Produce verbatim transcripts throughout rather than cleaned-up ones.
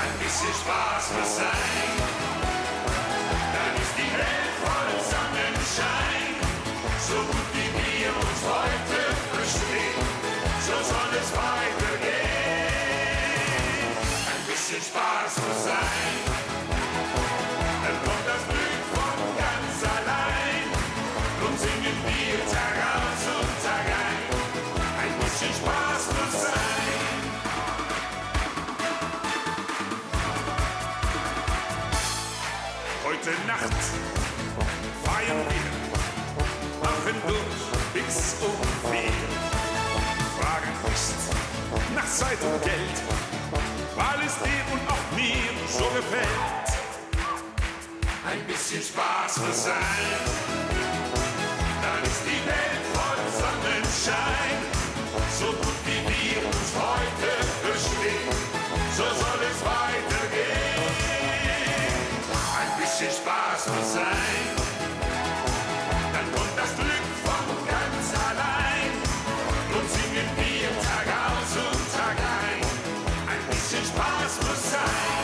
ein bisschen Spaß muss sein. Dann ist die Welt voll Sonnenschein, so gut wie wir uns heute verstehen, so soll es weitergehen. Ein bisschen Spaß muss sein, dann kommt das Glück von ganz allein. Drum singen wir Tag aus und Tag ein, ein bisschen Spaß muss sein. Heute Nacht feiern wir, machen durch bis um vier. Fragen nicht nach Zeit und Geld, weil es dir und auch mir so gefällt. Ein bisschen Spaß muss sein, dann ist die Welt voll Sonnenschein. So gut wie wir uns heute verstehen, so soll es weitergehen. Ein bisschen Spaß muss sein, dann kommt das Glück von ganz allein. Und singen wir Tag aus und Tag ein, ein bisschen Spaß muss sein.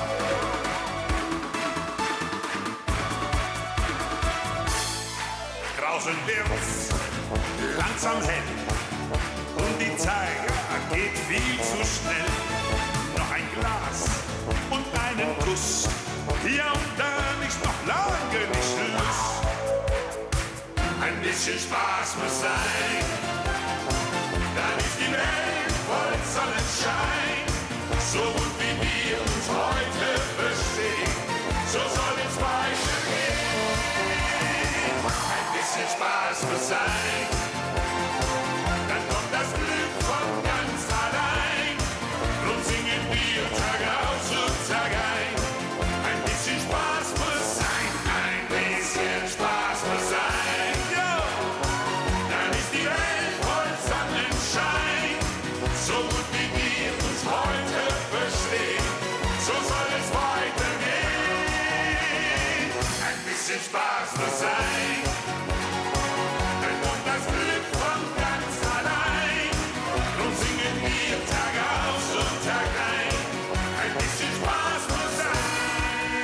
Draußen wird's langsam hell und die Zeit geht viel zu schnell. Noch ein Glas und einen Kuss, ja und dann ist noch lange nicht Schluss. Ein bisschen Spaß muss sein, dann ist die Welt voll Sonnenschein. So gut wie wir uns heute verstehen, so soll es weitergehen. Ein bisschen Spaß muss sein, dann kommt das Glück von ganz allein. Drum singen wir Tag aus und Tag ein, ein bisschen Spaß muss sein, ein bisschen Spaß muss sein. Yo! Dann ist die Welt voll Sonnenschein, so gut wie wir uns heute verstehen, so soll es weitergehen. Ein bisschen Spaß muss sein, dann kommt das Glück von ganz allein. Drum singen wir Tag aus und Tag ein, ein bisschen Spaß muss sein.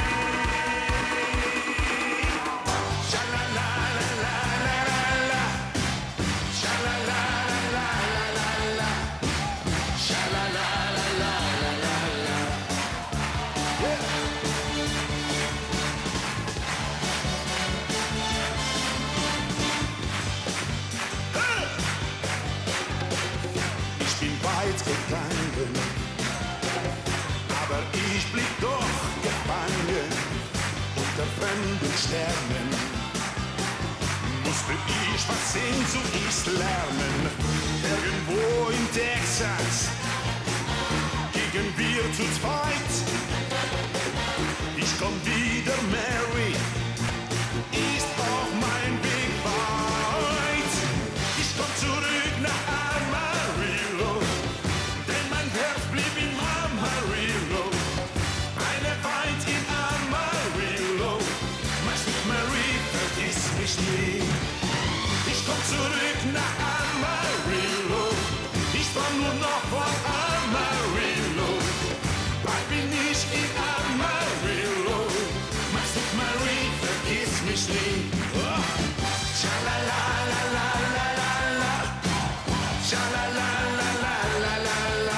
Schalalalalalala, schalalalalalala, schalalalalalala. Ich bin weit gegangen, aber ich blieb doch gefangen unter fremden Sternen. Musste ich, was Sehnsucht ist, lernen. Irgendwo in Texas gingen wir zu zweit. Ich komm wieder, Mary, ist auch mein Weg weit. Ich komm zurück nach Amarillo, denn mein Herz blieb in Amarillo. Eine weint in Amarillo, mein Sweet Mary, vergiss mich nie. Ich komm zurück nach Amarillo, ich war nur noch von Amarillo. Bald bin ich in Amarillo, mein Sweet Mary, vergiss mich nie. Oh. Schalalalalalala, schalalalalalala,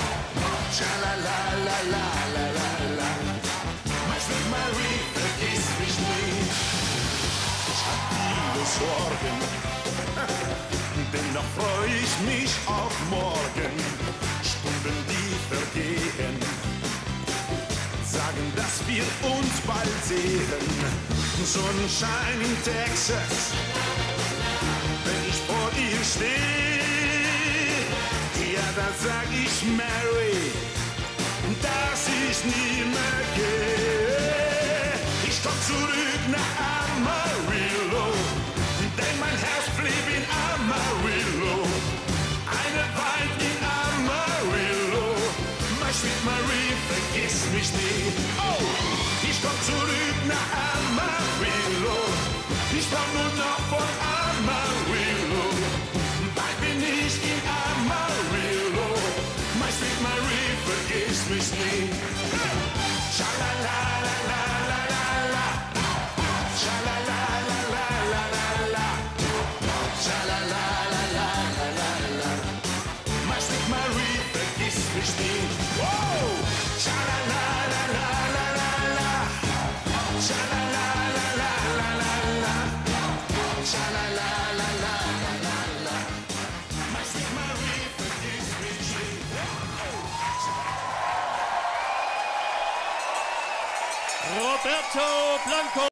schalalalalalala, mein Sweet Mary, vergiss mich nie. Ich hab viele Sorgen, dennoch freu ich mich auf morgen. Stunden, die vergehen, sagen, dass wir uns bald sehen. Sonnenschein in Texas, wenn ich vor ihr stehe, ja, da sag ich Mary, dass ich nie mehr gehe. Ich komm zurück nach Amarillo, denn mein Herz blieb in Amarillo. Eine weint in Amarillo, mein Sweet Mary, vergiss mich nie. Oh, ich komm zurück nach Amarillo, ich war nur noch von Amarillo. Bald bin ich in Amarillo, mein Sweet Mary, vergiss mich nie. ich spiel. Wow! Schalalalalalala. Schalalalalalala. Schalalalalalala. My sweet Marie, vergiss mich nicht. Roberto Blanco.